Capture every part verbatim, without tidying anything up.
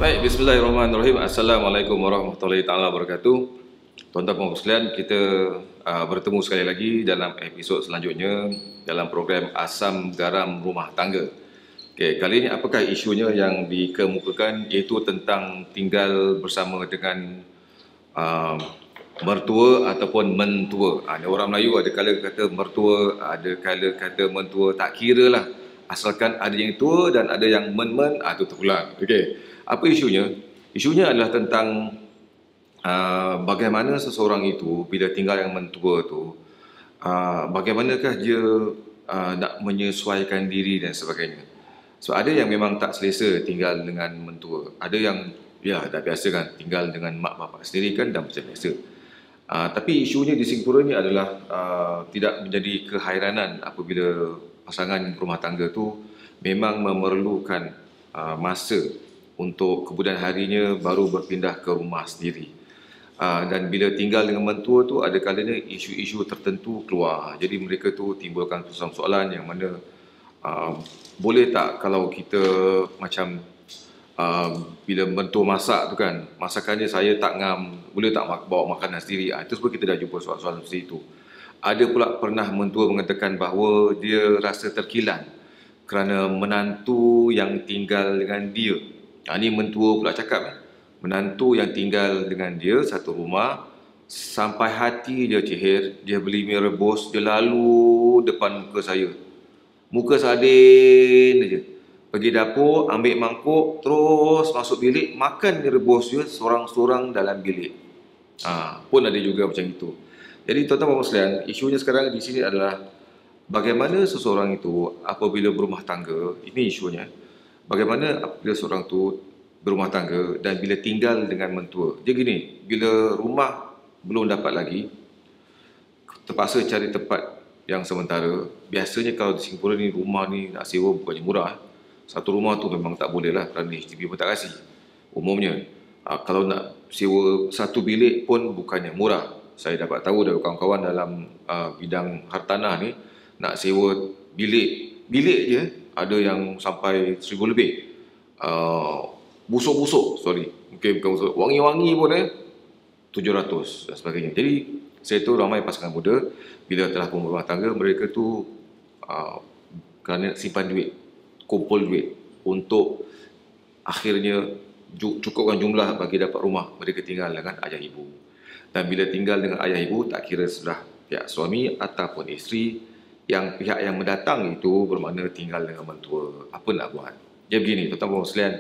Baik, bismillahirrahmanirrahim. Assalamualaikum warahmatullahi taala wabarakatuh. Tuan-tuan dan sekalian, kita uh, bertemu sekali lagi dalam episod selanjutnya dalam program Asam Garam Rumah Tangga. Okey, kali ini apakah isunya yang dikemukakan, iaitu tentang tinggal bersama dengan uh, mertua ataupun mentua. Ha, orang Melayu ada kala kata mertua, ada kala kata mentua, tak kira lah. Asalkan ada yang tua dan ada yang men-men, ah, itu terpulang. Okey. Apa isunya? Isunya adalah tentang uh, bagaimana seseorang itu bila tinggal yang mentua tu, uh, bagaimanakah dia uh, nak menyesuaikan diri dan sebagainya. So ada yang memang tak selesa tinggal dengan mentua. Ada yang ya dah biasa kan tinggal dengan mak bapak sendiri kan dah macam biasa. Uh, tapi isunya di Singapura ni adalah uh, tidak menjadi kehairanan apabila pasangan rumah tangga tu memang memerlukan uh, masa untuk kemudian harinya baru berpindah ke rumah sendiri. Uh, dan bila tinggal dengan mentua tu, ada kalanya isu-isu tertentu keluar. Jadi mereka tu timbulkan soalan-soalan yang mana uh, boleh tak kalau kita macam uh, bila mentua masak tu kan, masakannya saya tak ngam, boleh tak bawa makanan sendiri? Uh, itu sebab kita dah jumpa soalan-soalan seperti itu. Ada pula pernah mentua mengatakan bahawa dia rasa terkilan kerana menantu yang tinggal dengan dia. Ha, ini mentua pula cakap, menantu yang tinggal dengan dia satu rumah, sampai hati dia cihir, dia beli mie rebus, dia lalu depan muka saya. Muka sadin aja. Pergi dapur, ambil mangkuk, terus masuk bilik, makan mie rebus dia seorang-seorang dalam bilik. Ha, pun ada juga macam itu. Jadi tuan-tuan dan sekalian, isunya sekarang di sini adalah bagaimana seseorang itu apabila berumah tangga, ini isunya. Bagaimana apabila seorang tu berumah tangga dan bila tinggal dengan mentua. Dia gini, bila rumah belum dapat lagi, terpaksa cari tempat yang sementara. Biasanya kalau di Singapura ni, rumah ni nak sewa bukannya murah. Satu rumah tu memang tak boleh lah kerana H D B pun tak kasih. Umumnya, kalau nak sewa satu bilik pun bukannya murah. Saya dapat tahu dari kawan-kawan dalam uh, bidang hartanah ni, nak sewa bilik, bilik je ada yang sampai seribu lebih. Uh, busuk-busuk, sorry. Mungkin bukan busuk. Wangi-wangi pun eh, tujuh ratus dan sebagainya. Jadi, saya tahu ramai pasangan muda, bila telah pun berumah tangga, mereka tu uh, kerana simpan duit, kumpul duit untuk akhirnya cukupkan jumlah bagi dapat rumah. Mereka tinggal dengan ayah ibu. Dan bila tinggal dengan ayah ibu, tak kira sudah pihak suami ataupun isteri, yang pihak yang mendatang itu bermakna tinggal dengan mentua. Apa nak buat? Dia begini, tuan-tuan dan sekalian,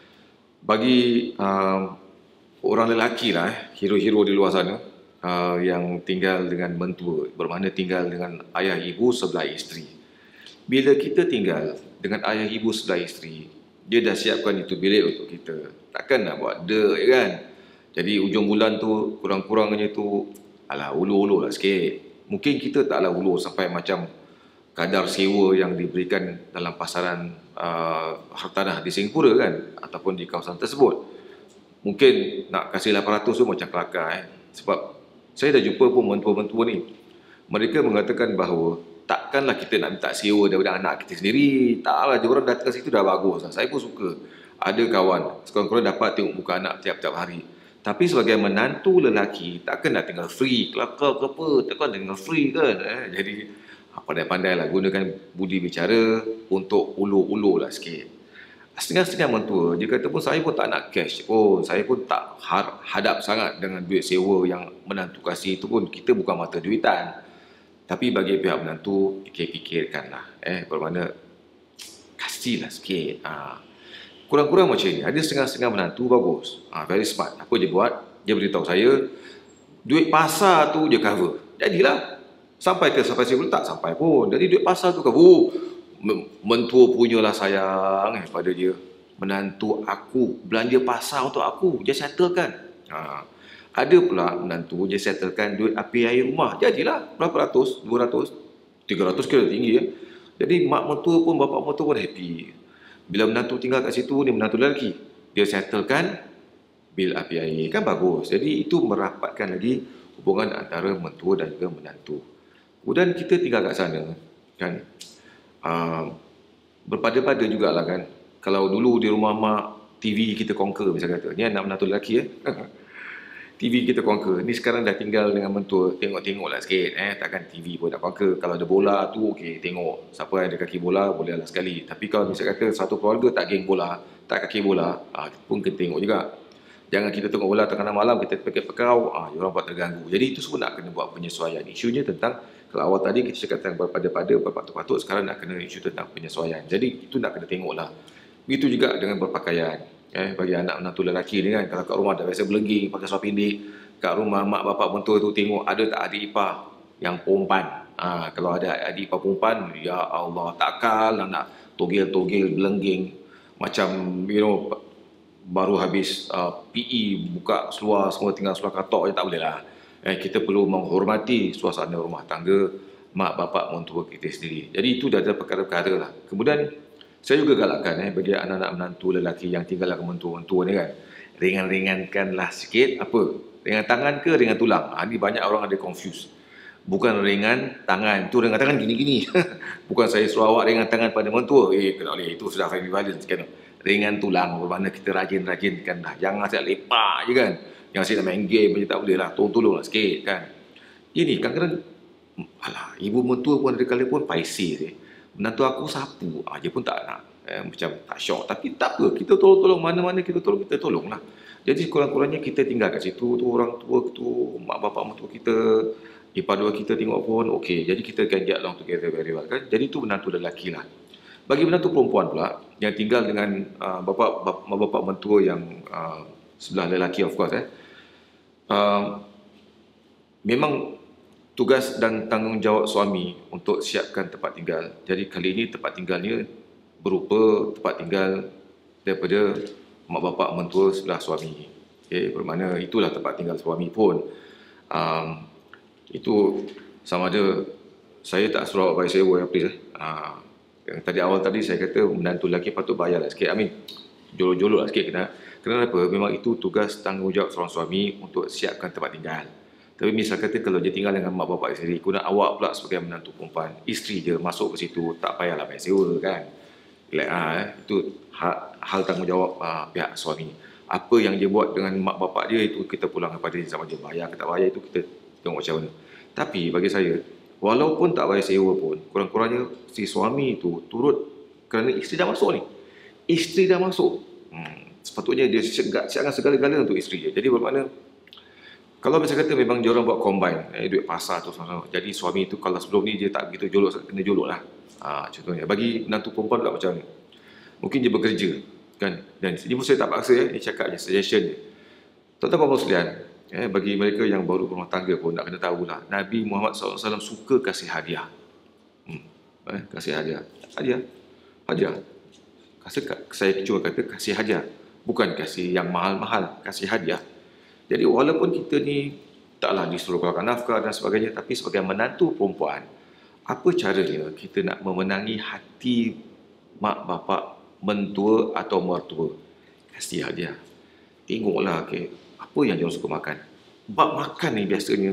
bagi uh, orang lelaki lah, eh, hero-hero di luar sana, uh, yang tinggal dengan mentua, bermakna tinggal dengan ayah ibu sebelah isteri. Bila kita tinggal dengan ayah ibu sebelah isteri, dia dah siapkan itu bilik untuk kita. Takkan nak buat dek, ya kan? Jadi ujung bulan tu, kurang-kurangnya tu, alah, ulu-ulu lah sikit. Mungkin kita taklah ulu sampai macam kadar sewa yang diberikan dalam pasaran uh, hartanah di Singapura kan, ataupun di kawasan tersebut. Mungkin nak kasih lapan ratus tu macam kelakar eh. Sebab saya dah jumpa pun mentua-mentua ni, mereka mengatakan bahawa takkanlah kita nak minta sewa daripada anak kita sendiri. Taklah, dia orang datang ke situ dah bagus lah. Saya pun suka. Ada kawan, sekurang-kurang dapat tengok muka anak tiap-tiap hari. Tapi sebagai menantu lelaki, takkan nak tinggal free, kelakar ke apa, takkan tinggal free kan. Eh? Jadi, pandai-pandai lah gunakan budi bicara untuk ulu-ulu lah sikit. Setengah-setengah mentua, dia kata pun saya pun tak nak cash pun, saya pun tak hadap sangat dengan duit sewa yang menantu kasih itu pun, kita bukan mata duitan. Tapi bagi pihak menantu, fikir-fikirkanlah. Eh, bermakna, kasihlah sikit. Ha. Kurang-kurang macam ni. Ada setengah-setengah menantu bagus. Ha, very smart. Apa dia buat? Dia beritahu saya, duit pasar tu dia cover. Jadilah. Sampai ke sampai saya pun tak sampai pun. Jadi duit pasar tu cover. Mentua punyalah sayang eh, pada dia. Menantu aku, belanja pasar untuk aku. Dia settlekan. Ha. Ada pula menantu, dia settlekan duit api air rumah. Jadilah. Berapa ratus? dua ratus? tiga ratus kira tinggi ya. Jadi mak mentua pun, bapak mentua pun happy. Bila menantu tinggal kat situ, ni menantu lelaki, dia settlekan bil api air, kan bagus. Jadi itu merapatkan lagi hubungan antara mentua dan juga menantu. Kemudian kita tinggal kat sana kan, uh, berpada-pada jugalah kan. Kalau dulu di rumah mak T V kita conquer misalnya kata. Ni anak menantu lelaki eh. T V kita conquer. Ni sekarang dah tinggal dengan mentua, tengok-tengok lah sikit eh. Takkan T V pun nak conquer. Kalau ada bola tu okey, tengok. Siapa yang ada kaki bola boleh lah sekali. Tapi kalau misalnya kata satu keluarga tak geng bola, tak kaki bola, ah, pun kena tengok juga. Jangan kita tengok bola tengah malam kita pakai pekau, ah, orang buat terganggu. Jadi itu semua nak kena buat penyesuaian. Isunya tentang, kalau awal tadi kita cakap tentang berpada-pada, berpatut-patut, sekarang nak kena isu tentang penyesuaian. Jadi itu nak kena tengok lah. Begitu juga dengan berpakaian. Eh, bagi anak menantu lelaki ni kan, kalau kat rumah dah biasa belengging, pakai seluar pendek, kat rumah mak bapak mentua tu tengok ada tak adik ipar yang perempuan. Ah, kalau ada adik ipar perempuan, ya Allah, takkan lah nak togel-togel belengging macam you know baru habis uh, P E buka seluar semua tinggal seluar katok je, tak boleh lah. Eh, kita perlu menghormati suasana rumah tangga mak bapak mentua kita sendiri. Jadi itu dah ada perkara-perkara lah. Kemudian saya juga galakkan eh, bagi anak-anak menantu lelaki yang tinggal dengan mentua-mentua ni kan, ringan-ringankanlah sikit. Apa? Ringan tangan ke ringan tulang? Ha, ni banyak orang ada confuse. Bukan ringan tangan, tu ringan tangan gini-gini. Bukan saya suruh awak ringan tangan pada mentua. Eh, kena boleh, itu sudah family violence kan. Ringan tulang, bermakna kita rajin-rajinkan dah. Jangan saya lepak je kan. Yang saya nak main game je tak boleh lah. Tolong-tolonglah sikit kan. Ini kadang-kadang, alah, ibu mentua pun ada kali pun paisi je. Menantu aku sapu, ah, dia pun tak nak. Eh, macam tak syok. Tapi tak apa, kita tolong-tolong, mana-mana kita tolong, kita tolong lah. Jadi kurang-kurangnya kita tinggal kat situ, tu orang tua tu, mak bapak mentua kita, ipar dua kita tengok pun, okey. Jadi kita can get along together very well kan. Jadi tu menantu lelaki lah. Bagi menantu perempuan pula, yang tinggal dengan uh, bapak, bapak, bapak mentua yang uh, sebelah lelaki of course eh. Uh, memang tugas dan tanggungjawab suami untuk siapkan tempat tinggal. Jadi kali ini tempat tinggalnya berupa tempat tinggal daripada mak bapak mentua sebelah suami. Okay, bermakna itulah tempat tinggal suami pun. Um, itu sama ada saya tak suruh awak bayar sewa ya please. Eh. Uh, yang tadi awal tadi saya kata menantu lelaki patut bayarlah sikit. I mean, jolok-jolok lah sikit. Kena, kenapa? Memang itu tugas tanggungjawab seorang suami untuk siapkan tempat tinggal. Tapi misal kata kalau dia tinggal dengan mak bapak sendiri, kemudian awak pula sebagai menantu perempuan, isteri je masuk ke situ, tak payahlah bayar sewa kan. Like, ah, eh, itu hal, hal tanggungjawab ah, pihak suami. Apa yang dia buat dengan mak bapak dia, itu kita pulang kepada dia sama dia bayar ke tak bayar, itu kita tengok macam mana. Tapi bagi saya, walaupun tak bayar sewa pun, kurang-kurangnya si suami itu turut kerana isteri dah masuk ni. Isteri dah masuk. Hmm, sepatutnya dia siapkan segala-galanya untuk isteri dia. Jadi bermakna, kalau misalnya kata memang dia orang buat combine, eh, duit pasar tu sama-sama. Jadi suami itu kalau sebelum ni dia tak begitu jolok, kena jolok lah. Ha, contohnya, bagi menantu perempuan pula macam ni. Mungkin dia bekerja, kan. Dan ini pun saya tak paksa, ya. Ini cakap je, suggestion je. Tuan-tuan puan sekalian, eh, bagi mereka yang baru berumah tangga pun nak kena tahulah. Nabi Muhammad sallallahu alaihi wasallam suka kasih hadiah. Hmm. Eh, kasih hadiah. Hadiah. Hadiah. Kasih, saya cuma kata kasih hadiah. Bukan kasih yang mahal-mahal, kasih hadiah. Jadi walaupun kita ni taklah disuruh keluarkan nafkah dan sebagainya, tapi sebagai menantu perempuan, apa caranya kita nak memenangi hati mak bapak mentua atau mertua? Kasih hadiah. Tengoklah okay, apa yang dia suka makan. Bab makan ni biasanya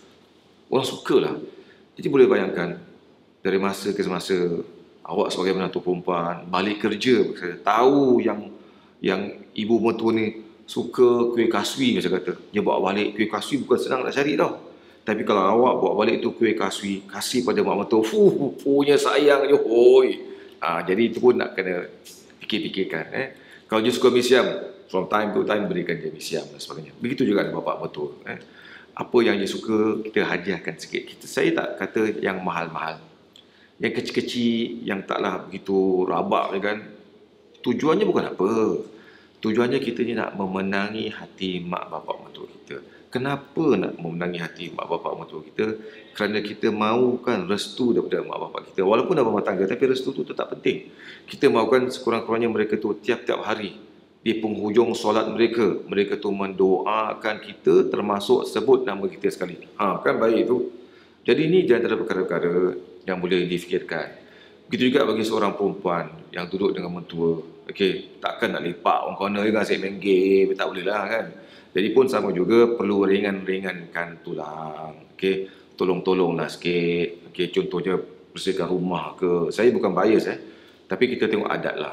orang sukalah. Jadi boleh bayangkan dari masa ke masa awak sebagai menantu perempuan balik kerja, tahu yang yang ibu mertua ni suka kuih kaswi macam kata, dia bawa balik kuih kaswi bukan senang nak cari tau. Tapi kalau awak bawa balik tu kuih kaswi, kasih pada mak mertua, fuh, punya sayang je, hoi. Ha, jadi itu pun nak kena fikir-fikirkan. Eh. Kalau dia suka mi siam, from time to time berikan dia mi siam dan sebagainya. Begitu juga dengan bapak mertua. Eh. Apa yang dia suka, kita hadiahkan sikit. Kita, saya tak kata yang mahal-mahal. Yang kecil-kecil, yang taklah begitu rabak kan. Tujuannya bukan apa. Tujuannya kita ni nak memenangi hati mak bapak mentua kita. Kenapa nak memenangi hati mak bapak mentua kita? Kerana kita mahukan restu daripada mak bapak kita. Walaupun dalam rumah tangga, tapi restu tu tetap penting. Kita mahukan sekurang-kurangnya mereka tu tiap-tiap hari di penghujung solat mereka, mereka tu mendoakan kita, termasuk sebut nama kita sekali. Ha, kan baik tu. Jadi ini di antara perkara-perkara yang boleh difikirkan. Begitu juga bagi seorang perempuan yang duduk dengan mentua. Okey, takkan nak lepak orang corner kan, saya main game, tak boleh lah kan. Jadi pun sama juga perlu ringan-ringankan tulang. Okey, tolong-tolonglah sikit. Okey, contohnya bersihkan rumah ke. Saya bukan bias eh, tapi kita tengok adat lah.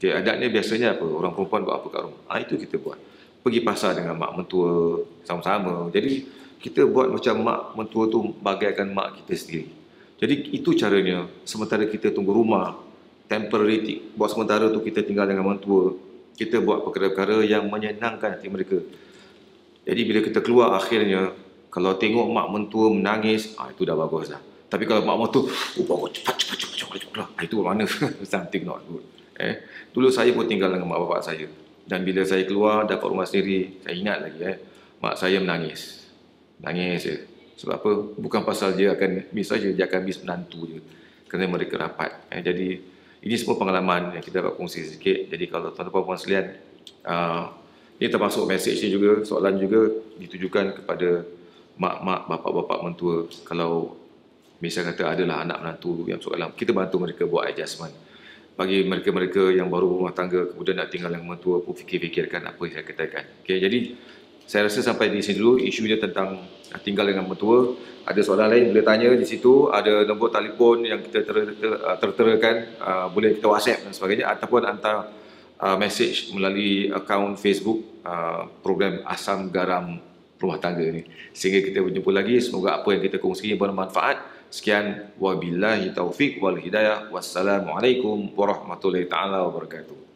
Okay, adatnya biasanya apa? Orang perempuan buat apa kat rumah? Ah, itu kita buat. Pergi pasar dengan mak mentua sama-sama. Jadi kita buat macam mak mentua tu bagaikan mak kita sendiri. Jadi itu caranya. Sementara kita tunggu rumah, temporary, buat sementara tu kita tinggal dengan mentua, kita buat perkara-perkara yang menyenangkan hati mereka. Jadi bila kita keluar akhirnya, kalau tengok mak mentua menangis, ah, itu dah bagus dah. Tapi kalau mak mentua, oh bagus, cepat, cepat, cepat, cepat, cepat, ah, itu mana? Something not good. Eh, dulu saya pun tinggal dengan mak bapak saya. Dan bila saya keluar, dapat rumah sendiri, saya ingat lagi, eh, mak saya menangis. Nangis je. Sebab apa? Bukan pasal dia akan miss saja, dia akan miss menantu je. Kerana mereka rapat. Eh, jadi, ini semua pengalaman yang kita dapat kongsi sikit. Jadi, kalau tuan-tuan puan sekalian, uh, ini termasuk mesej ni juga, soalan juga ditujukan kepada mak-mak, bapak-bapak mentua. Kalau misalnya kata adalah anak menantu yang soalan, kita bantu mereka buat adjustment. Bagi mereka-mereka yang baru rumah tangga, kemudian nak tinggal dengan mentua pun fikir-fikirkan apa yang saya katakan. Okay, jadi saya rasa sampai di sini dulu isunya tentang tinggal dengan mentua. Ada soalan lain boleh tanya di situ, ada nombor telefon yang kita terterakan, uh, boleh kita WhatsApp dan sebagainya, ataupun hantar uh, message melalui akaun Facebook uh, program Asam Garam Rumah Tangga ni. Sehingga kita berjumpa lagi, semoga apa yang kita kongsi bermanfaat. Sekian, wabillahi taufiq wal hidayah. Wassalamualaikum warahmatullahi taala wabarakatuh.